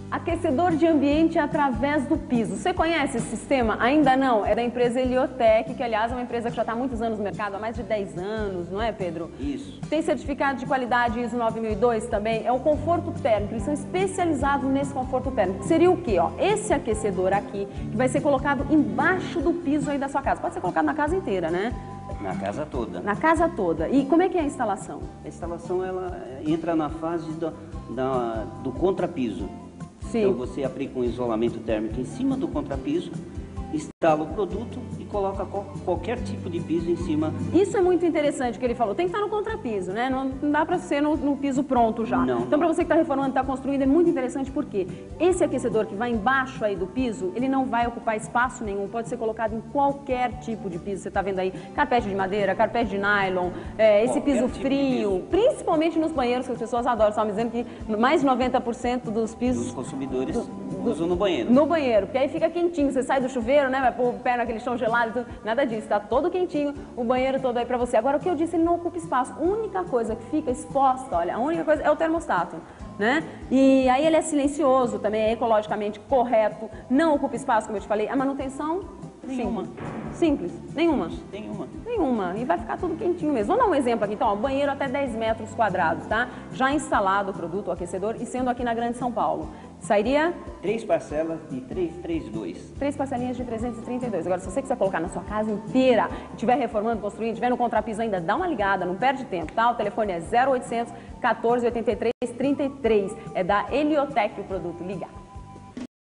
Aquecedor de ambiente através do piso. Você conhece esse sistema? Ainda não? É da empresa Eliotec, que aliás é uma empresa que já está há muitos anos no mercado, há mais de 10 anos, não é, Pedro? Isso. Tem certificado de qualidade ISO 9002 também. É o conforto térmico, eles são especializados nesse conforto térmico. Seria o quê? Ó, esse aquecedor aqui, que vai ser colocado embaixo do piso aí da sua casa. Pode ser colocado na casa inteira, né? Na casa toda. Na casa toda. E como é que é a instalação? A instalação ela entra na fase do contrapiso. Sim. Então você aplica um isolamento térmico em cima do contrapiso, instala o produto e coloca qualquer tipo de piso em cima. Isso é muito interessante o que ele falou. Tem que estar no contrapiso, né? Não dá para ser no piso pronto já. Não, então, para você que está reformando, está construindo, é muito interessante porque esse aquecedor que vai embaixo aí do piso, ele não vai ocupar espaço nenhum. Pode ser colocado em qualquer tipo de piso. Você está vendo aí carpete de madeira, carpete de nylon, esse piso tipo frio, principalmente nos banheiros, que as pessoas adoram. Estavam dizendo que mais de 90% dos pisos... Dos consumidores usam no banheiro. No banheiro, porque aí fica quentinho. Você sai do chuveiro, né? Vai pôr o pé naquele chão gelado e tudo. Nada disso, tá todo quentinho, o banheiro todo aí pra você. Agora, o que eu disse, ele não ocupa espaço. A única coisa que fica exposta, olha, a única coisa é o termostato, né? E aí ele é silencioso também, é ecologicamente correto, não ocupa espaço, como eu te falei. A manutenção, Nenhuma. Simples. Nenhuma. Nenhuma. Nenhuma. E vai ficar tudo quentinho mesmo. Vamos dar um exemplo aqui, então, ó, banheiro até 10 metros quadrados, tá? Já instalado o produto, o aquecedor, e sendo aqui na Grande São Paulo. Sairia? 3 parcelas de 332. 3 parcelinhas de 332. Agora, se você quiser colocar na sua casa inteira, estiver reformando, construindo, estiver no contrapiso ainda, dá uma ligada, não perde tempo, tá? O telefone é 0800 14 83 33. É da Eliotec o produto. Liga.